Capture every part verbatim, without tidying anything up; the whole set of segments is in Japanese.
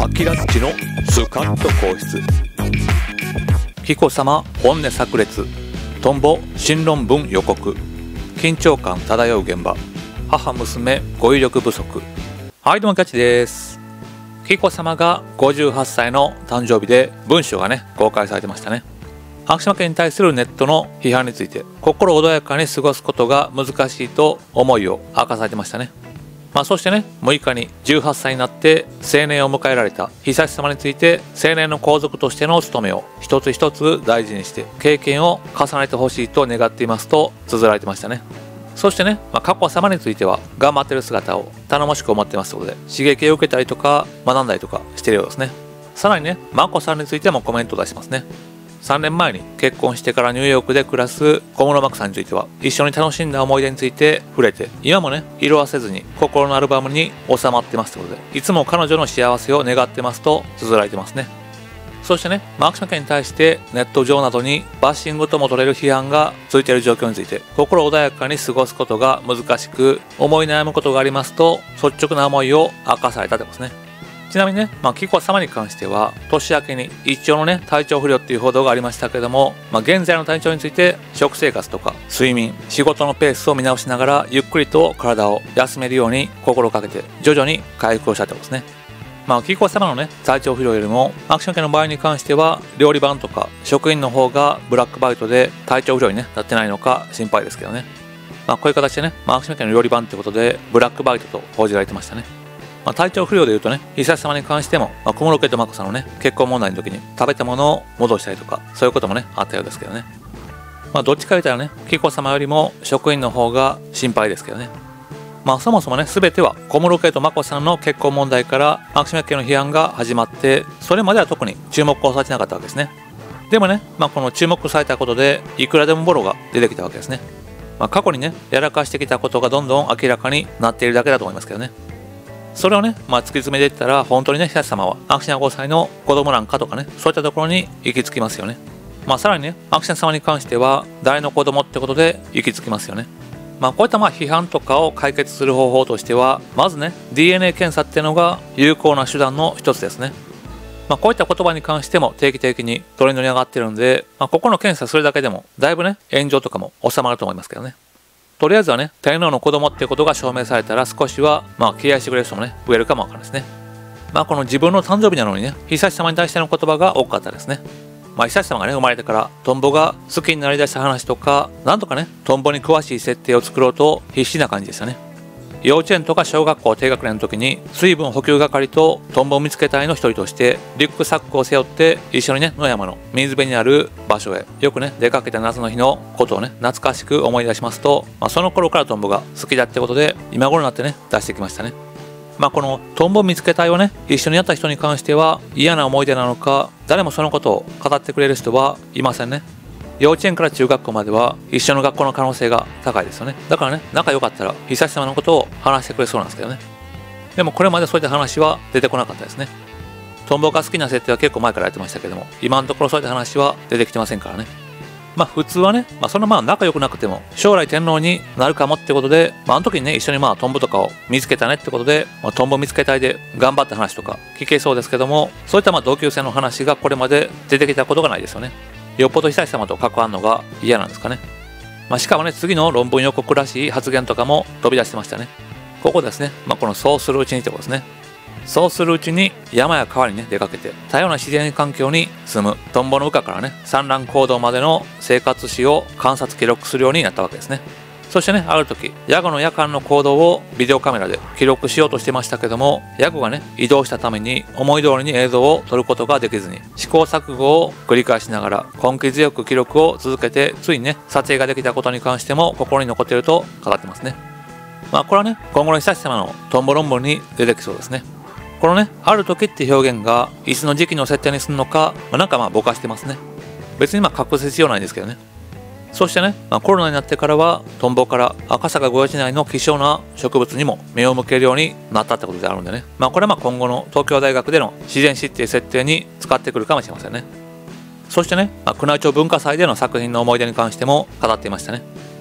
アキラッチのスカッと皇室。紀子様本音炸裂、トンボ新論文予告、緊張感漂う現場、母娘語彙力不足。はい、どうもキャッチです。紀子様がごじゅうはっさいの誕生日で文章がね公開されてましたね。昭島家に対するネットの批判について、心穏やかに過ごすことが難しいと思いを明かされてましたね。まあそしてね、むいかにじゅうはっさいになって成年を迎えられた悠仁さまについて、成年の皇族としての務めを一つ一つ大事にして経験を重ねてほしいと願っていますと綴られてましたね。そしてね、まあ、佳子さまについては頑張ってる姿を頼もしく思ってますということで、刺激を受けたりとか学んだりとかしてるようですね。さらにね、眞子さんについてもコメントを出してますね。さんねんまえに結婚してからニューヨークで暮らす小室眞子さんについては、一緒に楽しんだ思い出について触れて、今もね色あせずに心のアルバムに収まってますということで、いつも彼女の幸せを願ってますと綴られてますね。そしてね、昭島家に対してネット上などにバッシングとも取れる批判がついている状況について、心穏やかに過ごすことが難しく思い悩むことがありますと率直な思いを明かされたということですね。ちなみにね、まあ、紀子さまに関しては年明けに一丁のね体調不良っていう報道がありましたけども、まあ、現在の体調について食生活とか睡眠、仕事のペースを見直しながらゆっくりと体を休めるように心がけて徐々に回復をしたってことですね。まあ、紀子さまのね体調不良よりも昭島家の場合に関しては料理番とか職員の方がブラックバイトで体調不良に、ね、なってないのか心配ですけどね。まあ、こういう形でね、まあ、昭島家の料理番ってことでブラックバイトと報じられてましたね。まあ、体調不良でいうとね、悠仁さまに関しても、まあ、小室家と眞子さんのね結婚問題の時に食べたものを戻したりとか、そういうこともねあったようですけどね。まあどっちか言ったらね、紀子さまよりも職員の方が心配ですけどね。まあそもそもね、全ては小室家と眞子さんの結婚問題から昭島家の批判が始まって、それまでは特に注目をされてなかったわけですね。でもね、まあ、この注目されたことでいくらでもボロが出てきたわけですね。まあ、過去にねやらかしてきたことがどんどん明らかになっているだけだと思いますけどね。それをね、まあ、突き詰めていったら、本当にね、悠仁さまは昭島ごさいの子供なんかとかね、そういったところに行き着きますよね。まあ、さらにね、昭島さまに関しては、誰の子供ってことで行き着きますよね。まあ、こういったまあ批判とかを解決する方法としては、まずね、ディーエヌエー 検査っていうのが有効な手段の一つですね。まあ、こういった言葉に関しても定期的にトレンドに上がってるんで、まあ、ここの検査するだけでも、だいぶね、炎上とかも収まると思いますけどね。とりあえずはね、天皇の子供っていうことが証明されたら、少しはまあ敬愛してくれる人もね増えるかもわからないですね。まあこの自分の誕生日なのにね、悠仁さまに対しての言葉が多かったですね。まあ悠仁さまがね生まれてからトンボが好きになりだした話とか、なんとかねトンボに詳しい設定を作ろうと必死な感じでしたね。幼稚園とか小学校低学年の時に水分補給係とトンボ見つけ隊の一人としてリュックサックを背負って一緒にね野山の水辺にある場所へよくね出かけた夏の日のことをね懐かしく思い出しますと、まあ、その頃からトンボが好きだってことで今頃になってね出してきましたね。まあこのトンボ見つけ隊をね一緒にやった人に関しては嫌な思い出なのか、誰もそのことを語ってくれる人はいませんね。幼稚園から中学校までは一緒の学校の可能性が高いですよね。だからね、仲良かったら悠仁さまのことを話してくれそうなんですけどね。でもこれまでそういった話は出てこなかったですね。トンボが好きな設定は結構前からやってましたけども、今のところそういった話は出てきてませんからね。まあ普通はね、まあ、そのまあ仲良くなくても将来天皇になるかもってことで、まあ、あの時にね一緒にまあトンボとかを見つけたねってことで、まあ、トンボ見つけ隊で頑張った話とか聞けそうですけども、そういったまあ同級生の話がこれまで出てきたことがないですよね。よっぽど悠仁さまと関わるのが嫌なんですかね。まあ、しかもね、次の論文予告らしい発言とかも飛び出してましたね。ここですね、まあ、このそうするうちにってことですね。そうするうちに山や川にね出かけて多様な自然環境に住むトンボの羽化からね産卵行動までの生活史を観察記録するようになったわけですね。そしてね、ある時ヤゴの夜間の行動をビデオカメラで記録しようとしてましたけども、ヤゴがね移動したために思い通りに映像を撮ることができずに試行錯誤を繰り返しながら根気強く記録を続けて、ついにね撮影ができたことに関しても心に残っていると語ってますね。まあこれはね今後の悠仁さまのトンボ論文に出てきそうですね。このねある時って表現がいつの時期の設定にするのか、まあ、なんかまあぼかしてますね。別にまあ隠す必要ないんですけどね。そしてね、まあ、コロナになってからはトンボから赤坂御用地内の希少な植物にも目を向けるようになったってことであるんでね、まあ、これはまあ今後の東京大学での自然史っていう設定に使ってくるかもしれませんね。そしてね、まあ、宮内庁文化祭での作品の思い出に関しても語っていましたね。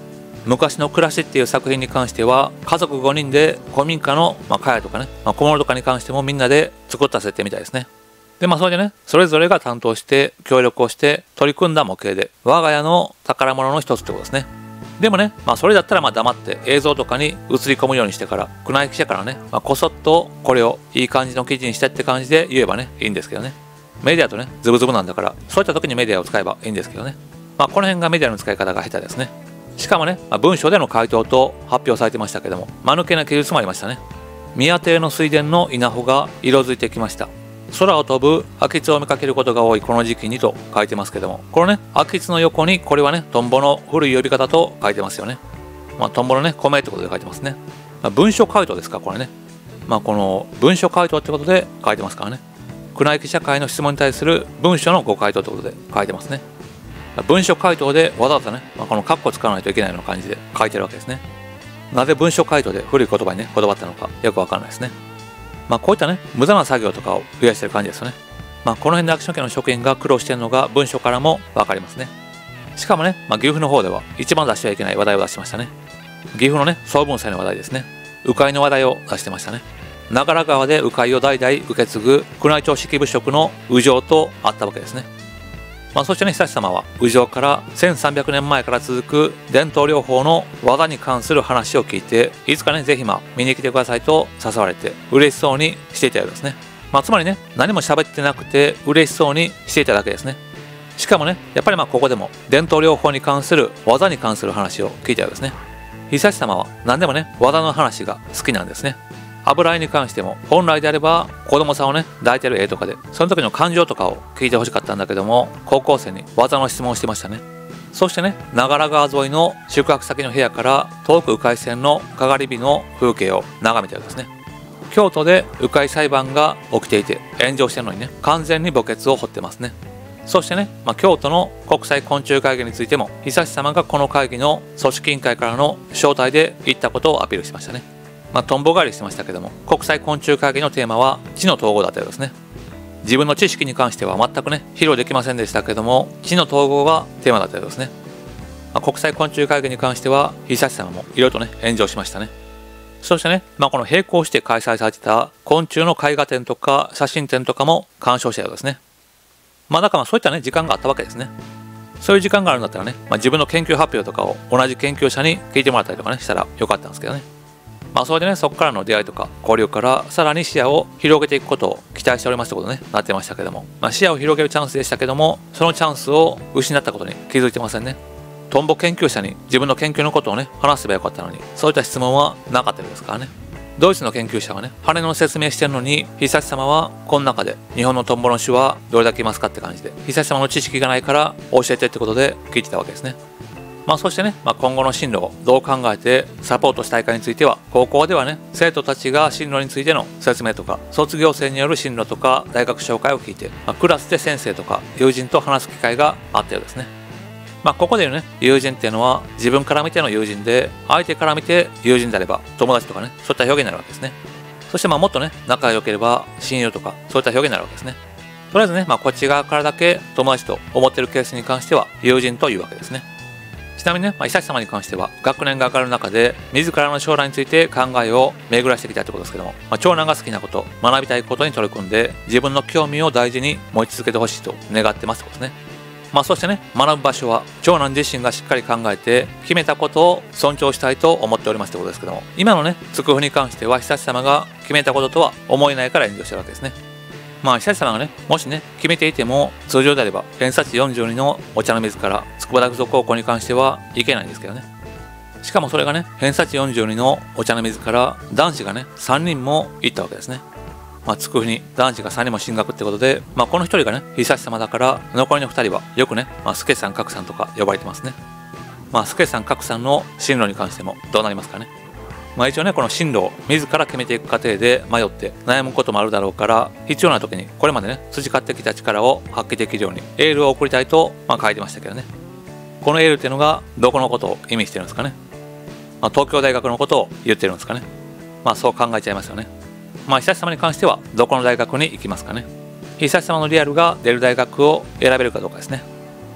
昔の暮らしっていう作品に関しては家族ごにんで古民家の、まあ、茅とかね、まあ、小物とかに関してもみんなで作った設定みたいですね。でまあそれでね、それぞれが担当して協力をして取り組んだ模型で我が家の宝物の一つってことですね。でもね、まあそれだったらまあ黙って映像とかに映り込むようにしてから、宮内記者からね、まあ、こそっとこれをいい感じの記事にしてって感じで言えばねいいんですけどね。メディアとねズブズブなんだから、そういった時にメディアを使えばいいんですけどね。まあこの辺がメディアの使い方が下手ですね。しかもね、まあ、文章での回答と発表されてましたけども、間抜けな記述もありましたね。宮邸の水田の稲穂が色づいてきました。空を飛ぶ秋津を見かけることが多いこの時期にと書いてますけども、このね秋津の横にこれはねトンボの古い呼び方と書いてますよね。まあトンボのね米ってことで書いてますね。まあ、文書回答ですかこれね。まあこの文書回答ってことで書いてますからね。宮内記者会の質問に対する文書のご回答ってことで書いてますね。文書回答でわざわざね、まあ、このカッコ使わないといけないような感じで書いてるわけですね。なぜ文書回答で古い言葉にねこだわったのかよくわかんないですね。まあこういったね無駄な作業とかを増やしてる感じですよね。まあこの辺でアクション系の職員が苦労しているのが文書からもわかりますね。しかもね、まあ、岐阜の方では一番出してはいけない話題を出してましたね。岐阜のね総文祭の話題ですね。鵜飼の話題を出してましたね。長良川で鵜飼を代々受け継ぐ宮内庁式部職の鵜匠とあったわけですね。まあ、そしてね、久志様は鵜匠からせんさんびゃくねんまえから続く伝統療法の技に関する話を聞いて、いつかねぜひまあ見に来てくださいと誘われて嬉しそうにしていたようですね。まあ、つまりね何も喋ってなくて嬉しそうにしていただけですね。しかもねやっぱりまあここでも伝統療法に関する技に関する話を聞いたようですね。久志様は何でもね技の話が好きなんですね。油絵に関しても本来であれば子供さんをね抱いてる絵とかでその時の感情とかを聞いてほしかったんだけども、高校生に技の質問をしてましたね。そしてね長良川沿いの宿泊先の部屋から遠く鵜飼線のかがり火の風景を眺めてるんですね。京都で鵜飼裁判が起きていて炎上してるのにね完全に墓穴を掘ってますね。そしてね、まあ、京都の国際昆虫会議についても久志様がこの会議の組織委員会からの招待で行ったことをアピールしましたね。まあ、とんぼ返りしてましたけども、国際昆虫会議のテーマは知の統合だったようですね。自分の知識に関しては全くね披露できませんでしたけども、知の統合がテーマだったようですね。まあ、国際昆虫会議に関しては久志様もいろいろとね炎上しましたね。そしてね、まあ、この並行して開催されてた昆虫の絵画展とか写真展とかも鑑賞したようですね。まあだからまあそういったね時間があったわけですね。そういう時間があるんだったらね、まあ、自分の研究発表とかを同じ研究者に聞いてもらったりとかねしたらよかったんですけどね。まあそれでねそこからの出会いとか交流からさらに視野を広げていくことを期待しておりますってことねなってましたけども、まあ、視野を広げるチャンスでしたけども、そのチャンスを失ったことに気づいてませんね。トンボ研究者に自分の研究のことをね話せばよかったのに、そういった質問はなかったですからね。ドイツの研究者はね羽の説明してるのに、久志様はこの中で日本のトンボの種はどれだけいますかって感じで、久志様の知識がないから教えてってことで聞いてたわけですね。まあそしてね、まあ、今後の進路をどう考えてサポートしたいかについては、高校ではね生徒たちが進路についての説明とか、卒業生による進路とか大学紹介を聞いて、まあ、クラスで先生とか友人と話す機会があったようですね。まあここでね友人っていうのは自分から見ての友人で、相手から見て友人であれば友達とかね、そういった表現になるわけですね。そしてまあもっとね仲が良ければ親友とかそういった表現になるわけですね。とりあえずね、まあ、こっち側からだけ友達と思ってるケースに関しては友人というわけですね。ちなみにね、まあ、久志様に関しては学年が上がる中で自らの将来について考えを巡らしてきたってことですけども、まあ、長男が好きなこと、学びたいことに取り組んで自分の興味を大事に持ち続けてほしいと願ってますってことですね。まあそしてね、学ぶ場所は長男自身がしっかり考えて決めたことを尊重したいと思っておりますってことですけども、今のねつくふに関しては久志様が決めたこととは思えないから炎上してるわけですね。まあ久志様がねもしね決めていても、通常であれば偏差値よんじゅうにのお茶の水から筑波大附属高校に関してはいけないんですけどね。しかもそれがね偏差値よんじゅうにのお茶の水から男子がねさんにんも行ったわけですね。まあつくふに男子がさんにんも進学ってことで、まあこのひとりがね久志様だから、残りのふたりはよくね、まあ、助さん格さんとか呼ばれてますね。まあ助さん格さんの進路に関してもどうなりますかね。まあ一応ねこの進路を自ら決めていく過程で迷って悩むこともあるだろうから、必要な時にこれまでね培ってきた力を発揮できるようにエールを送りたいと、まあ、書いてましたけどね。このエールっていうのがどこのことを意味してるんですかね。まあ、東京大学のことを言ってるんですかね。まあそう考えちゃいますよね。まあ久志様に関してはどこの大学に行きますかね。久志様のリアルが出る大学を選べるかどうかですね。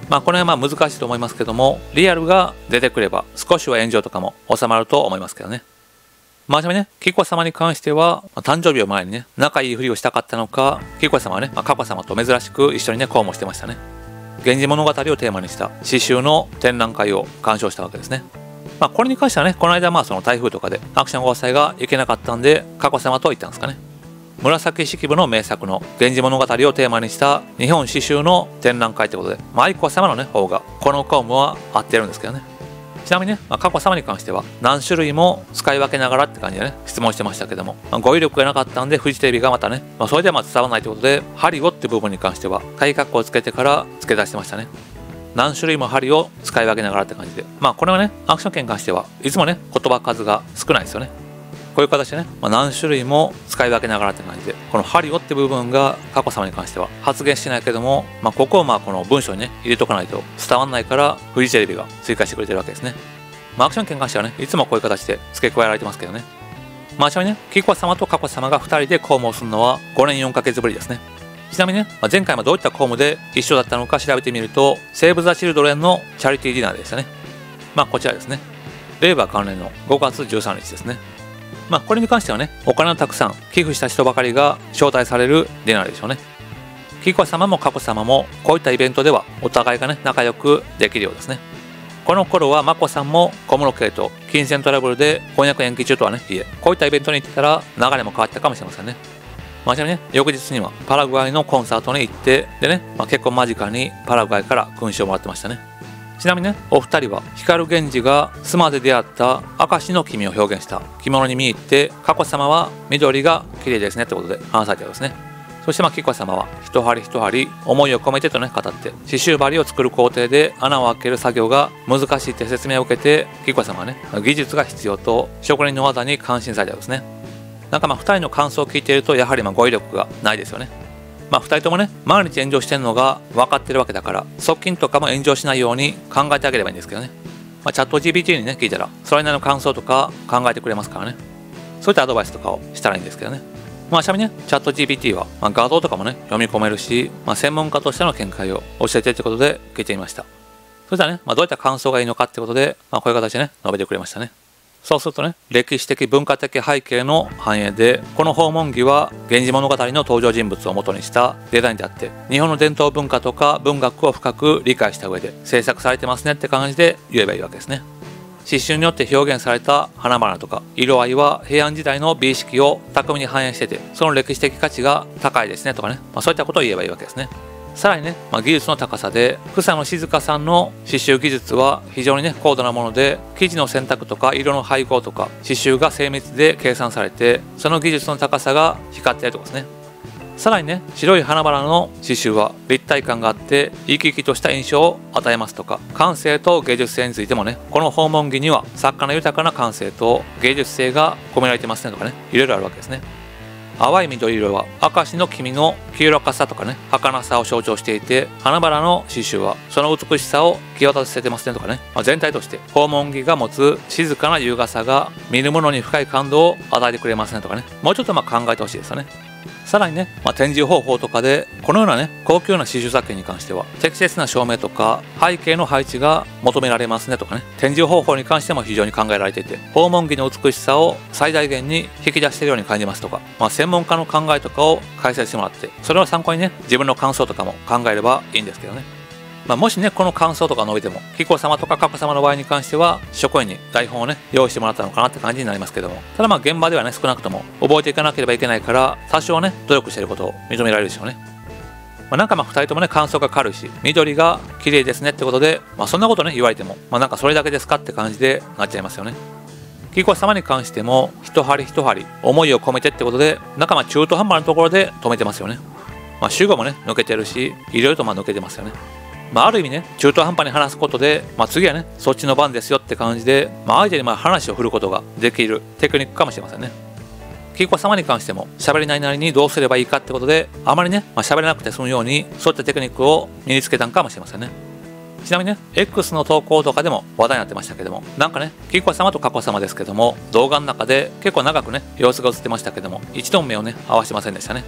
まあこの辺はまあ難しいと思いますけども、リアルが出てくれば少しは炎上とかも収まると思いますけどね。まあ、ちなみにね、紀子様に関しては、まあ、誕生日を前にね、仲いいふりをしたかったのか、紀子様はね、まあ、佳子様と珍しく一緒にね、公務してましたね。源氏物語をテーマにした詩集の展覧会を鑑賞したわけですね。まあ、これに関してはね、この間まあその台風とかでアクションご夫妻が行けなかったんで、佳子様と行ったんですかね。紫式部の名作の源氏物語をテーマにした日本詩集の展覧会ということで、まあ、愛子様のね、方がこの公務は合ってるんですけどね。ちなみにね、まあ、佳子様に関しては何種類も使い分けながらって感じでね、質問してましたけども、まあ、語彙力がなかったんでフジテレビがまたね、まあ、それではまあ伝わらないということで、針をって部分に関しては鍵括弧をつけてから付け出してましたね。何種類も針を使い分けながらって感じで、まあこれはね、アクション券に関してはいつもね、言葉数が少ないですよね。こういう形でね、まあ、何種類も使い分けながらって感じで、この針をって部分が佳子様に関しては発言してないけども、まあ、ここをまあこの文章にね、入れとかないと伝わらないからフジテレビが追加してくれてるわけですね。まあ、アクション券に関してはね、いつもこういう形で付け加えられてますけどね。まあ、ちなみにね、紀子様と佳子様がふたりで公務をするのはごねんよんかげつぶりですね。ちなみにね、まあ、前回はどういった公務で一緒だったのか調べてみると、セーブ・ザ・チルドレンのチャリティーディナーでしたね。まあ、こちらですね。令和元年のごがつじゅうさんにちですね。まあ、これに関してはね、お金をたくさん寄付した人ばかりが招待されるディナーでしょうね。紀子様も佳子様もこういったイベントではお互いがね、仲良くできるようですね。この頃は眞子さんも小室圭と金銭トラブルで婚約延期中とはね、いえ、こういったイベントに行ってたら流れも変わったかもしれませんね。まあ、ちなみにね、翌日にはパラグアイのコンサートに行って、でね、まあ、結婚間近にパラグアイから勲章をもらってましたね。ちなみにね、お二人は光源氏が須磨で出会った明石の君を表現した着物に見入って、佳子様は緑が綺麗ですねってことで話されたようですね。そしてまあ紀子様は一針一針思いを込めてとね語って、刺繍針を作る工程で穴を開ける作業が難しいって説明を受けて、紀子様はね、技術が必要と職人の技に感心されたようですね。なんかまあふたりの感想を聞いていると、やはりまあ語彙力がないですよね。まあふたりともね、毎日炎上してるのが分かってるわけだから、側近とかも炎上しないように考えてあげればいいんですけどね。まあ、チャット ジーピーティー にね聞いたら、それなりの感想とか考えてくれますからね。そういったアドバイスとかをしたらいいんですけどね。まあ、ちなみにね、チャット ジーピーティー は、まあ、画像とかもね、読み込めるし、まあ、専門家としての見解を教えてということで聞いてみました。そしたらね、まあ、どういった感想がいいのかってことで、まあ、こういう形でね、述べてくれましたね。そうするとね、歴史的文化的背景の反映で、この訪問着は源氏物語の登場人物を元にしたデザインであって、日本の伝統文化とか文学を深く理解した上で制作されてますねって感じで言えばいいわけですね。刺繍によって表現された花々とか色合いは平安時代の美意識を巧みに反映してて、その歴史的価値が高いですねとかね、まあ、そういったことを言えばいいわけですね。さらにね、まあ、技術の高さで草野静香さんの刺繍技術は非常にね高度なもので、生地の選択とか色の配合とか刺繍が精密で計算されて、その技術の高さが光っているところですね。さらにね、白い花々の刺繍は立体感があって生き生きとした印象を与えますとか、感性と芸術性についてもね、この訪問着には作家の豊かな感性と芸術性が込められてますねとかね、いろいろあるわけですね。淡い緑色は明石の君の清らかさとかね、儚さを象徴していて、花々の刺繍はその美しさを際立たせてますねとかね、まあ、全体として訪問着が持つ静かな優雅さが見る者に深い感動を与えてくれますねとかね、もうちょっとまあ考えてほしいですよね。さらにね、まあ、展示方法とかでこのようなね高級な刺繍作品に関しては適切な照明とか背景の配置が求められますねとかね、展示方法に関しても非常に考えられていて、訪問着の美しさを最大限に引き出しているように感じますとか、まあ、専門家の考えとかを解説してもらって、それを参考にね自分の感想とかも考えればいいんですけどね。まあ、もしねこの感想とか述べても、紀子様とか佳子様の場合に関しては職員に台本をね用意してもらったのかなって感じになりますけども、ただまあ現場ではね少なくとも覚えていかなければいけないから、多少ね努力していることを認められるでしょうね。まあ、なんかまあふたりともね感想が軽いし、緑が綺麗ですねってことで、まあ、そんなことね言われても、まあ、なんかそれだけですかって感じでなっちゃいますよね。紀子様に関しても一針一針思いを込めてってことで、なんかまあ中途半端なところで止めてますよね。まあ主語もね抜けてるし、いろいろとまあ抜けてますよね。まあ、ある意味ね中途半端に話すことで、まあ、次はねそっちの番ですよって感じで、まあ、相手にまあ話を振ることができるテクニックかもしれませんね。紀子様に関しても喋れないなりにどうすればいいかってことで、あまりね、まあ、喋れなくて済むようにそういったテクニックを身につけたんかもしれませんね。ちなみにね X の投稿とかでも話題になってましたけども、なんかね紀子様と佳子様ですけども動画の中で結構長くね様子が映ってましたけども、一度も目をね合わせませんでしたね。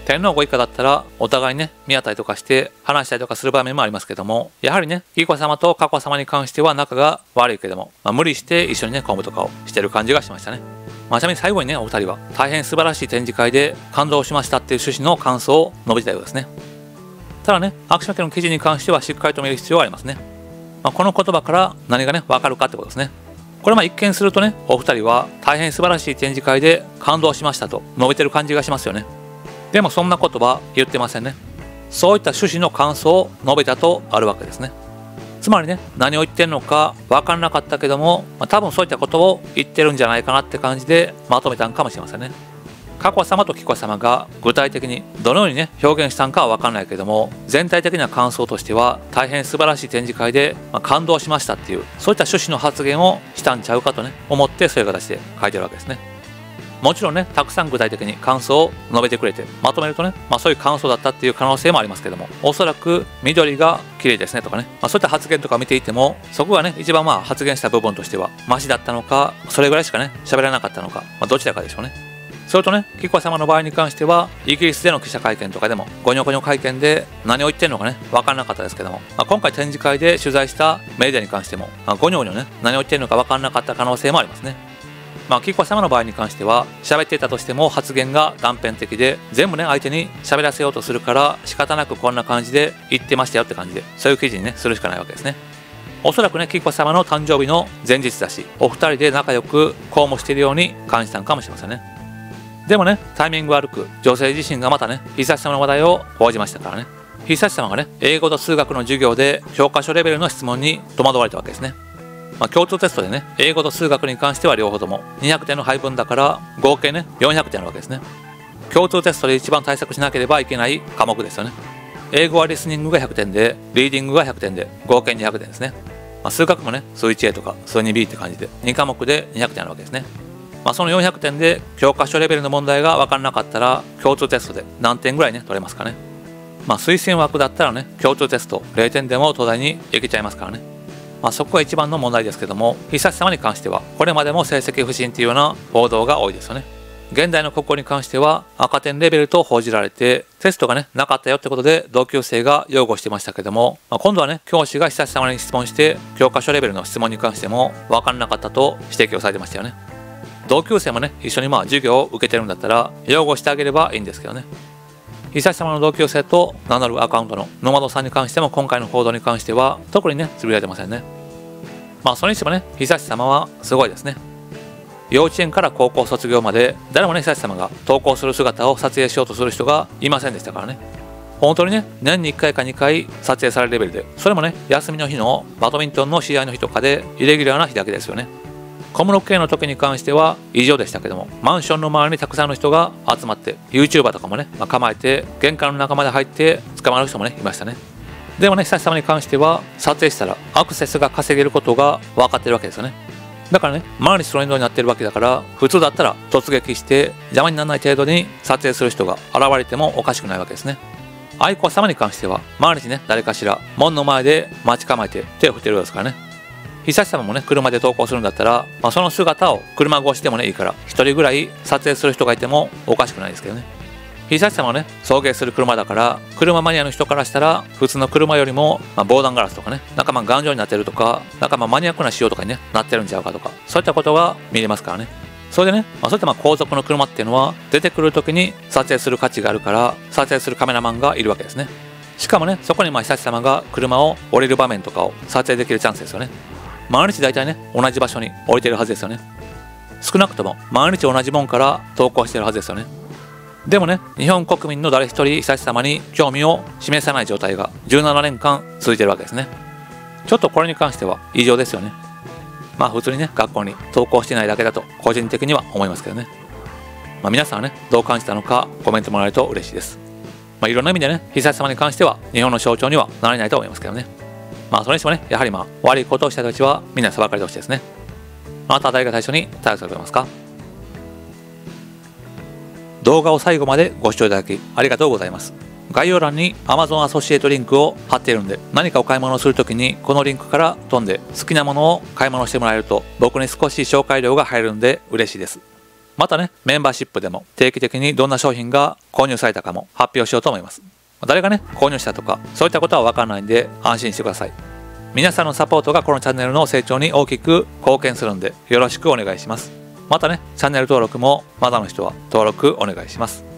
天皇ご一家だったらお互いね見当たりとかして話したりとかする場面もありますけども、やはりね紀子様と佳子様に関しては仲が悪いけども、まあ、無理して一緒にね公務とかをしてる感じがしましたね。まあ、ちなみに最後にねお二人は大変素晴らしい展示会で感動しましたっていう趣旨の感想を述べてたようですね。ただね秋島家の記事に関してはしっかりと見る必要がありますね。まあ、この言葉から何がね分かるかってことですね。これまあ一見するとねお二人は大変素晴らしい展示会で感動しましたと述べてる感じがしますよね。でもそんな言葉言ってませんね。そういった趣旨の感想を述べたとあるわけですね。つまりね何を言ってるのか分からなかったけども、まあ、多分そういったことを言ってるんじゃないかなって感じでまとめたんかもしれませんね。佳子様と紀子様が具体的にどのようにね表現したんかは分かんないけども、全体的な感想としては大変素晴らしい展示会で、まあ、感動しましたっていうそういった趣旨の発言をしたんちゃうかとね思ってそういう形で書いてるわけですね。もちろんねたくさん具体的に感想を述べてくれてまとめるとね、まあ、そういう感想だったっていう可能性もありますけども、おそらく緑が綺麗ですねとかね、まあ、そういった発言とか見ていてもそこがね一番まあ発言した部分としてはマシだったのか、それぐらいしかね喋らなかったのか、まあ、どちらかでしょうね。それとね紀子様の場合に関してはイギリスでの記者会見とかでもゴニョゴニョ会見で何を言ってるのかね分からなかったですけども、まあ、今回展示会で取材したメディアに関しても、まあ、ゴニョゴニョね何を言ってるのか分からなかった可能性もありますね。まあ、紀子様の場合に関しては喋っていたとしても発言が断片的で全部ね相手に喋らせようとするから仕方なくこんな感じで言ってましたよって感じでそういう記事にねするしかないわけですね。おそらくね紀子様の誕生日の前日だしお二人で仲良く公務しているように感じたんかもしれませんね。でもねタイミング悪く女性自身がまたね悠仁様の話題を報じましたからね、悠仁様がね英語と数学の授業で教科書レベルの質問に戸惑われたわけですね。まあ、共通テストでね英語と数学に関しては両方ともにひゃくてんの配分だから合計ねよんひゃくてんあるわけですね。共通テストで一番対策しなければいけない科目ですよね。英語はリスニングがひゃくてんでリーディングがひゃくてんで合計にひゃくてんですね。まあ、数学もね数 いちエー とか数 にビー って感じでに科目でにひゃくてんあるわけですね。まあ、そのよんひゃくてんで教科書レベルの問題が分からなかったら共通テストで何点ぐらいね取れますかね。まあ推薦枠だったらね共通テストれいてんでも東大に行けちゃいますからね。まあ、そこが一番の問題ですけども、悠仁様に関してはこれまでも成績不振っていうような報道が多いですよね。現代の国語に関しては赤点レベルと報じられてテストがねなかったよってことで同級生が擁護してましたけども、まあ、今度はね教師が悠仁様に質問して教科書レベルの質問に関しても分からなかったと指摘をされてましたよね。同級生もね一緒にまあ授業を受けてるんだったら擁護してあげればいいんですけどね。悠仁様の同級生と名乗るアカウントのノマドさんに関しても今回の報道に関しては特にねつぶやいてませんね。まあそれにしてもね悠仁様はすごいですね。幼稚園から高校卒業まで誰もね悠仁様が投稿する姿を撮影しようとする人がいませんでしたからね。本当にね年にいっかいかにかい撮影されるレベルで、それもね休みの日のバドミントンの試合の日とかでイレギュラーな日だけですよね。小室圭の時に関しては異常でしたけども、マンションの周りにたくさんの人が集まって YouTuber とかもね、まあ、構えて玄関の中まで入って捕まる人もねいましたね。でもね悠仁様に関しては撮影したらアクセスが稼げることが分かってるわけですよね。だからね毎日トレンドになってるわけだから、普通だったら突撃して邪魔にならない程度に撮影する人が現れてもおかしくないわけですね。愛子様に関しては毎日ね誰かしら門の前で待ち構えて手を振ってるようですからね。悠仁様もね車で投稿するんだったら、まあ、その姿を車越しでもねいいからひとりぐらい撮影する人がいてもおかしくないですけどね。悠仁様はね送迎する車だから車マニアの人からしたら普通の車よりも、まあ、防弾ガラスとかね仲間頑丈になってるとか、仲間マニアックな仕様とかに、ね、なってるんちゃうかとか、そういったことが見れますからね。それでね、まあ、そういったまあ後続の車っていうのは出てくる時に撮影する価値があるから撮影するカメラマンがいるわけですね。しかもねそこにまあ悠仁様が車を降りる場面とかを撮影できるチャンスですよね。毎日大体ね同じ場所に置いてるはずですよね。少なくとも毎日同じもんから投稿してるはずですよね。でもね日本国民の誰一人悠仁様に興味を示さない状態がじゅうななねんかん続いてるわけですね。ちょっとこれに関しては異常ですよね。まあ普通にね学校に投稿してないだけだと個人的には思いますけどね。まあ皆さんはねどう感じたのかコメントもらえると嬉しいです。まあいろんな意味でね悠仁様に関しては日本の象徴にはなれないと思いますけどね。まあそれにしてもねやはりまあ悪いことをした人たちはみんな裁かれてほしいですね。あなたは誰が最初に逮捕されてますか？動画を最後までご視聴いただきありがとうございます。概要欄に Amazon アソシエイトリンクを貼っているので、何かお買い物をするときにこのリンクから飛んで好きなものを買い物してもらえると僕に少し紹介料が入るので嬉しいです。 またね、メンバーシップでも定期的にどんな商品が購入されたかも発表しようと思います。誰がね、購入したとか、そういったことはわからないんで安心してください。皆さんのサポートがこのチャンネルの成長に大きく貢献するんで、よろしくお願いします。またね、チャンネル登録もまだの人は登録お願いします。